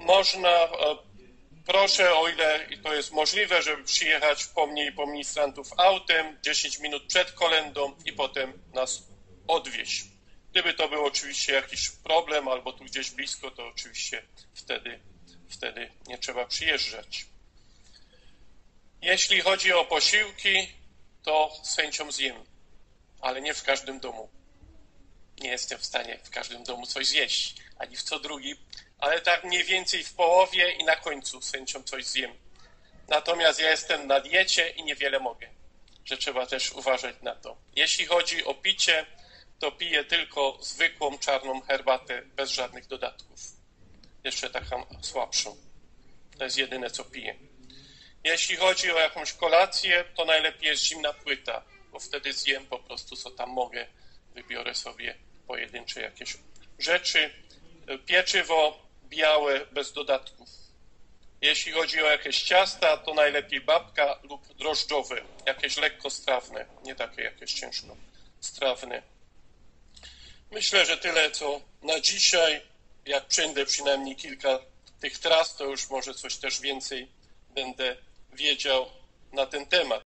można, proszę, o ile to jest możliwe, żeby przyjechać po mnie i po ministrantów autem 10 minut przed kolędą i potem nas odwieźć. Gdyby to był oczywiście jakiś problem albo tu gdzieś blisko, to oczywiście wtedy nie trzeba przyjeżdżać. Jeśli chodzi o posiłki, to z chęcią zjem, ale nie w każdym domu. Nie jestem w stanie w każdym domu coś zjeść, ani w co drugi, ale tak mniej więcej w połowie i na końcu z chęcią coś zjem. Natomiast ja jestem na diecie i niewiele mogę, że trzeba też uważać na to. Jeśli chodzi o picie, to piję tylko zwykłą czarną herbatę bez żadnych dodatków. Jeszcze taką słabszą. To jest jedyne, co piję. Jeśli chodzi o jakąś kolację, to najlepiej jest zimna płyta, bo wtedy zjem po prostu, co tam mogę. Wybiorę sobie pojedyncze jakieś rzeczy. Pieczywo białe, bez dodatków. Jeśli chodzi o jakieś ciasta, to najlepiej babka lub drożdżowe, jakieś lekko strawne, nie takie jakieś ciężko strawne. Myślę, że tyle, co na dzisiaj. Jak przejdę przynajmniej kilka tych tras, to już może coś też więcej będę wiedział na ten temat.